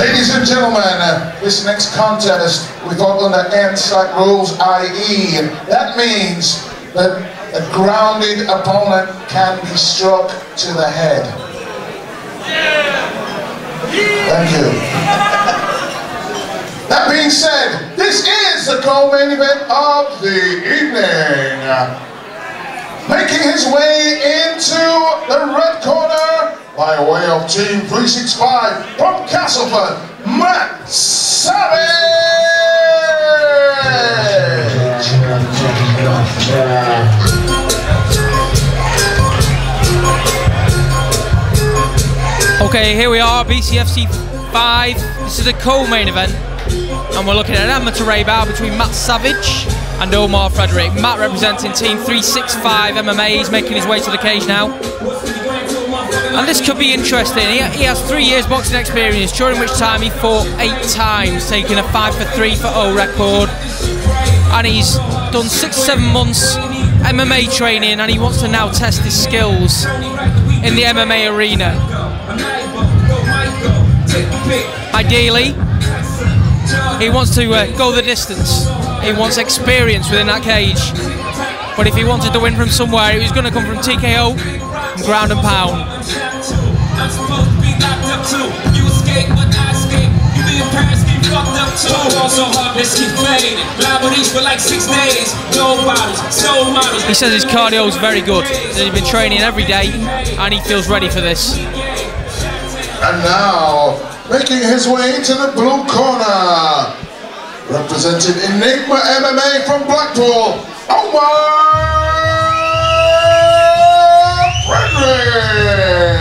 Ladies and gentlemen, this next contest we fought under NSAC rules, i.e. that means that a grounded opponent can be struck to the head. Thank you. That being said, this is the co-main event of the evening. Making his way into the red corner by way of Team 365 from Castleford, Matt Savage! Okay, here we are, BCFC 5. This is a co-main event, and we're looking at an amateur bout between Matt Savage and Omar Frederick. Matt representing Team 365 MMA. He's making his way to the cage now. And this could be interesting. He has 3 years boxing experience, during which time he fought 8 times, taking a 5-for-3 for O record. And he's done 6 to 7 months MMA training, and he wants to now test his skills in the MMA arena. Ideally, he wants to go the distance. He wants experience within that cage. But if he wanted to win from somewhere, he was going to come from TKO, from ground and pound. He says his cardio is very good. He's been training every day, and he feels ready for this. And now, making his way to the blue corner, representing Enigma MMA from Blackpool, Omar Frederick!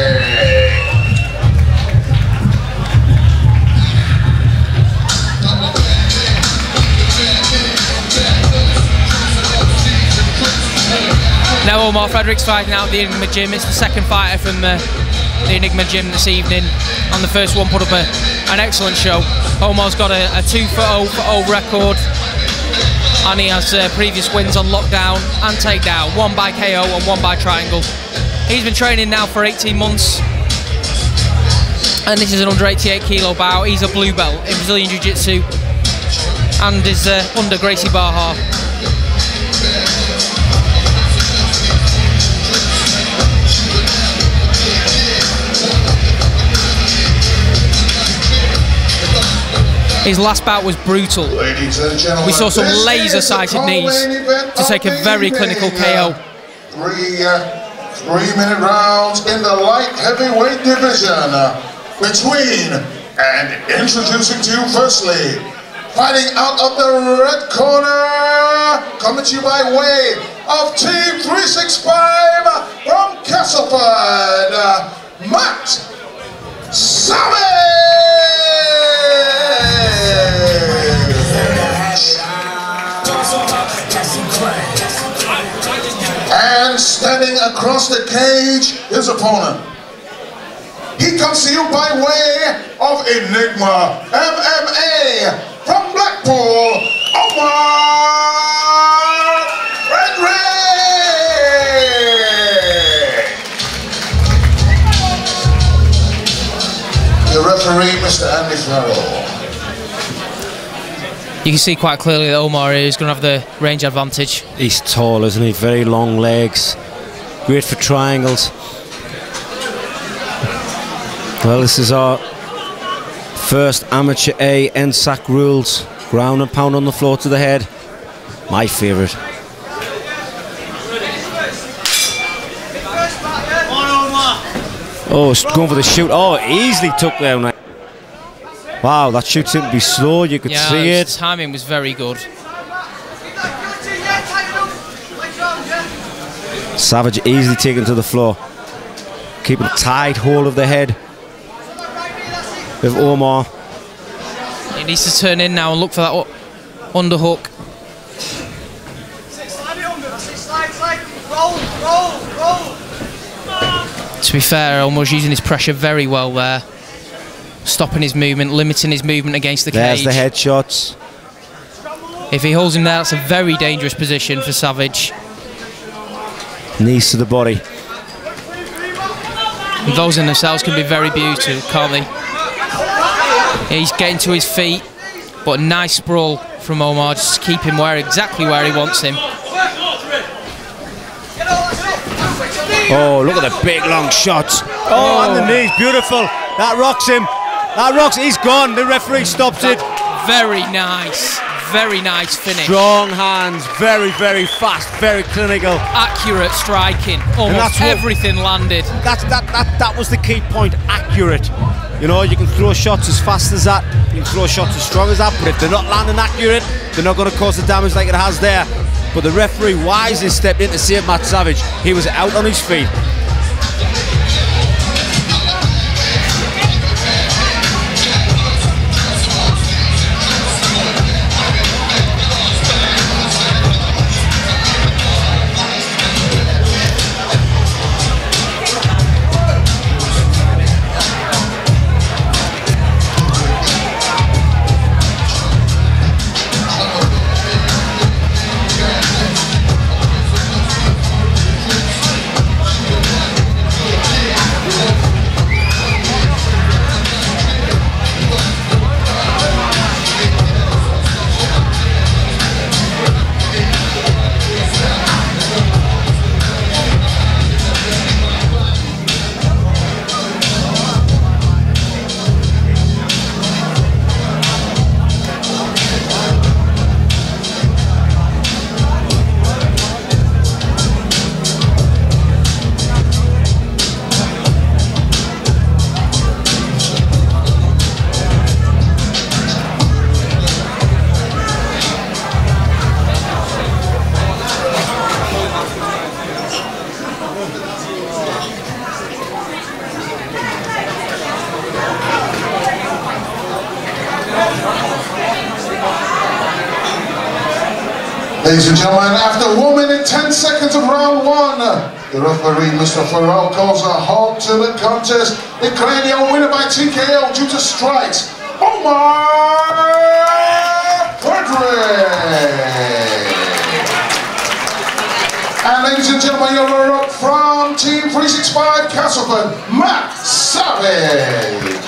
Now Omar Frederick's fighting out the Enigma Gym. It's the second fighter from the Enigma Gym this evening, and the first one put up an excellent show. Omar's got a 2-for-0 for O record, and he has previous wins on lockdown and takedown, 1 by KO and 1 by triangle. He's been training now for 18 months, and this is an under 88 kilo bout. He's a blue belt in Brazilian Jiu-Jitsu and is under Gracie Barra. His last bout was brutal. We saw some laser-sighted knees to take a very clinical KO. 3-minute rounds in the light heavyweight division between, and introducing to you firstly, fighting out of the red corner, coming to you by way of Team 365 from Castleford, Matt Savage! And standing across the cage, his opponent. He comes to you by way of Enigma MMA from Blackpool, Omar Frederick! The referee, Mr. Andy Farrell. You can see quite clearly that Omar is going to have the range advantage. He's tall, isn't he? Very long legs. Great for triangles. Well, this is our first amateur A NSAC rules. Ground and pound on the floor to the head. My favourite. Oh, it's going for the shoot. Oh, easily took down. Wow, that shoot seemed to be slow, you could see it. His timing was very good. Savage easily taken to the floor. Keeping a tight hold of the head of Omar. He needs to turn in now and look for that underhook. To be fair, Omar's using his pressure very well there. Stopping his movement, limiting his movement against the cage. There's the headshots. If he holds him there, that's a very dangerous position for Savage. Knees to the body. And those in themselves can be very beautiful, can't they? He's getting to his feet, but nice sprawl from Omar, just to keep him exactly where he wants him. Oh, look at the big long shots. Oh, on the knees, beautiful. That rocks him. That rocks, he's gone. The referee stops it. Very nice finish. Strong hands, very, very fast, very clinical. Accurate striking, almost everything landed. That was the key point, accurate. You know, you can throw shots as fast as that, you can throw shots as strong as that, but if they're not landing accurate, they're not going to cause the damage like it has there. But the referee wisely stepped in to save Matt Savage. He was out on his feet. Ladies and gentlemen, after 1 minute 10 seconds of round 1, the referee, Mr. Farrell, calls a halt to the contest, declaring your winner by TKO due to strikes, Omar Frederick. And ladies and gentlemen, your runner-up from Team 365 Castleford, Matt Savage.